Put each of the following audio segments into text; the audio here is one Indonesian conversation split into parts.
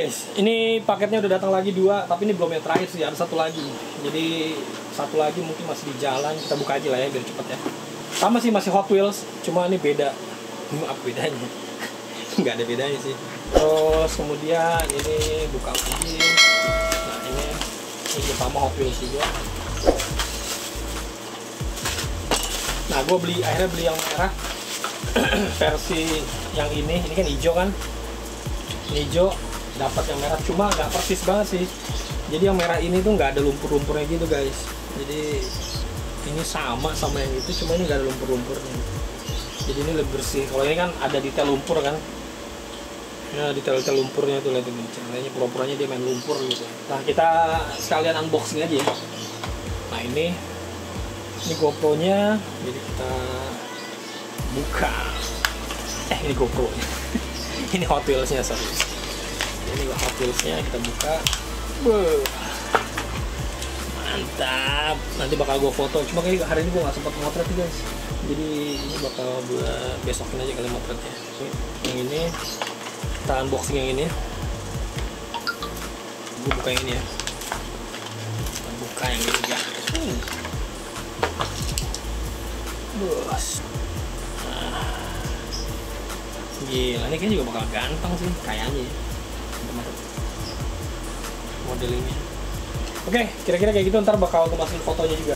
guys, ini paketnya udah datang lagi 2, tapi ini belum yang terakhir sih, ada 1 lagi. Jadi 1 lagi mungkin masih di jalan, kita buka aja lah ya biar cepet ya. Sama sih, masih Hot Wheels, cuma ini beda. Apa bedanya? Nggak ada bedanya sih. Terus kemudian ini buka lagi. Nah ini sama Hot Wheels juga. Nah gue akhirnya beli yang merah. Versi yang ini kan hijau kan. Hijau dapat yang merah, cuma nggak persis banget sih. Jadi yang merah ini tuh nggak ada lumpur-lumpurnya gitu guys. Jadi ini sama yang itu, cuma ini nggak ada lumpur-lumpurnya. Jadi ini lebih bersih. Kalau ini kan ada detail lumpur kan. Ya detail lumpurnya tuh lihat ini. Caranya pura-puranya dia main lumpur gitu. Nah kita sekalian unboxing aja ya. Nah ini GoPro-nya. Jadi kita buka. Ini GoPro-nya. Ini Hot Wheels-nya, sorry. Ini Hot Wheels-nya kita buka. Mantap. Nanti bakal gue foto. Cuma kayak hari ini gue nggak sempat motret guys. Jadi ini bakal gue besokin aja kali motretnya. Yang ini kita unboxing yang ini. Gue buka yang ini ya. Kita buka yang ini ya. Bos. Gila, ini kayaknya juga bakal ganteng sih, kayaknya ya. Modelingnya. Oke, kira-kira kayak gitu, ntar bakal aku masukin fotonya juga.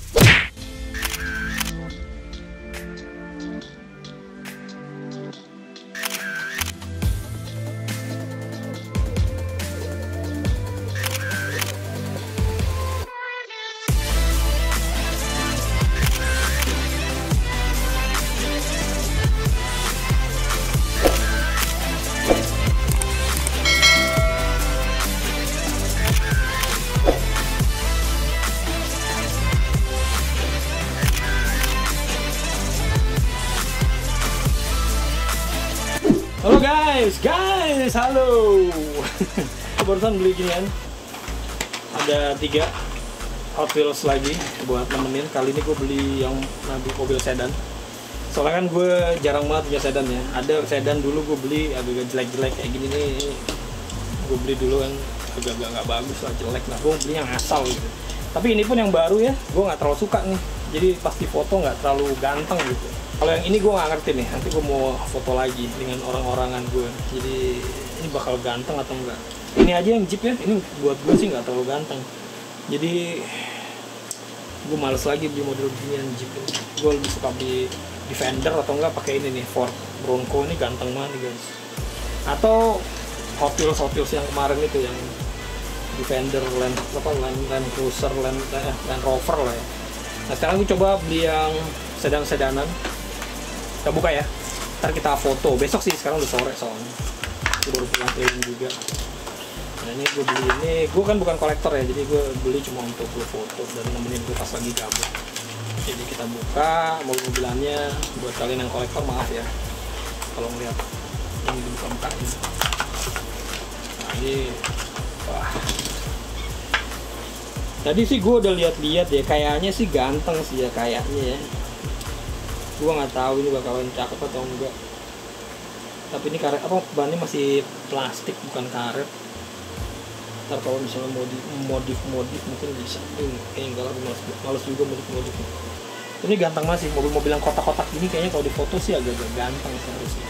Halo guys, halo. Barusan beli ginian. Ada 3 Hot Wheels lagi buat nemenin. Kali ini gue beli yang mobil sedan. Soalnya kan gue jarang banget punya sedan ya. Ada sedan dulu gue beli agak jelek-jelek kayak gini nih. Gue beli dulu kan agak nggak bagus lah, jelek lah. Gue beli yang asal gitu. Tapi ini pun yang baru ya, gue nggak terlalu suka nih. Jadi pasti foto nggak terlalu ganteng gitu. Kalau yang ini gue nggak ngerti nih, nanti gue mau foto lagi dengan orang-orangan gue. Jadi ini bakal ganteng atau enggak? Ini aja yang Jeep ya, ini buat gue sih nggak terlalu ganteng. Jadi gue males lagi beli model beginian Jeep ini. Gue lebih suka beli Defender atau enggak pakai ini nih, Ford Bronco, ini ganteng banget guys. Atau Hot Wheels yang kemarin itu yang Defender, Land Cruiser, Land Rover lah ya. Nah sekarang gue coba beli yang sedan-sedanan. Kita buka ya, ntar kita foto. Besok sih, sekarang udah sore soalnya. Gue baru pulang keliling juga. Nah ini gue beli ini, gue kan bukan kolektor ya, jadi gue beli cuma untuk gue foto dan nemenin gue pas lagi gabut. Jadi kita buka mobil-mobilannya. Buat kalian yang kolektor maaf ya kalau ngeliat ini dibuka-bukain. Nah ini, wah. Tadi sih gue udah lihat-lihat ya, kayaknya sih ganteng sih ya kayaknya ya. Gue nggak tahu ini bakalan cakep atau enggak. Tapi ini karet apa, bannya masih plastik bukan karet. Ntar kalau misalnya mau modif mungkin bisa. Enggak lah, males juga modif. Ini ganteng masih, mobil-mobil yang kotak-kotak ini kayaknya kalau difoto sih agak-agak ganteng seharusnya.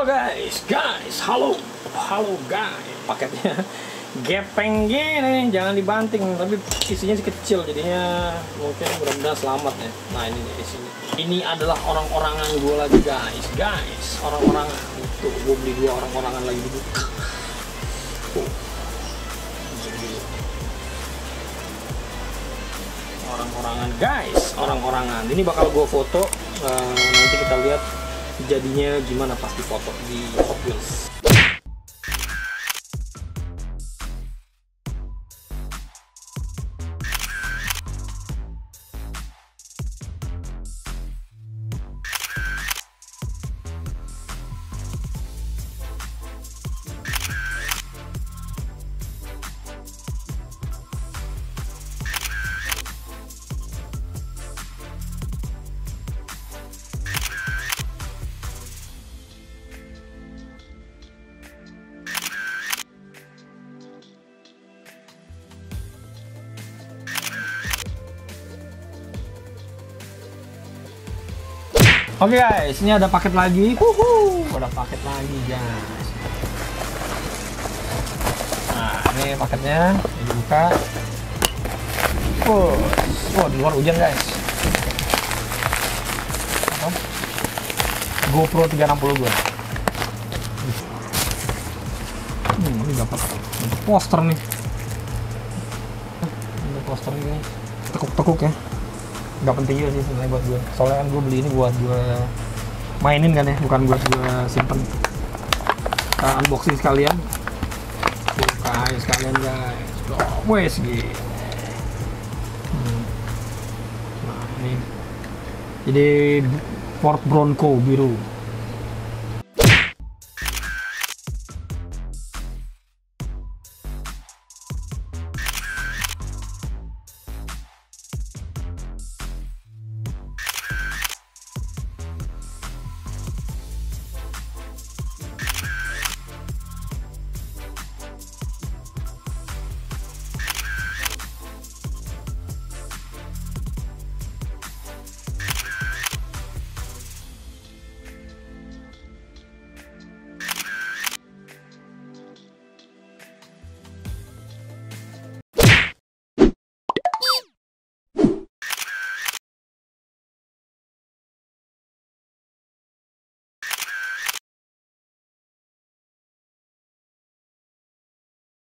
guys, halo guys, paketnya gepeng gini, jangan dibanting, tapi isinya sih kecil, jadinya mungkin mudah-mudahan selamat ya. Nah ini isinya, ini adalah orang-orangan gue lagi guys, orang-orangan itu, gue beli 2 orang-orangan lagi dulu. Orang-orangan guys, orang-orangan ini bakal gue foto, nanti kita lihat jadinya gimana pas di foto di Hot Wheels. Oke guys, ini ada paket lagi. Ada paket lagi guys. Nah, ini paketnya dibuka. Di luar hujan guys. GoPro 360 gue. Ini dapat poster nih. Ini posternya guys. Tekuk-tekuk ya. Nggak penting juga sih sebenarnya buat gue, soalnya kan gue beli ini buat gue mainin kan ya, bukan buat gue simpen. Kita unboxing sekalian, buka aja sekalian guys. Wes gitu. Nah ini jadi Ford Bronco biru.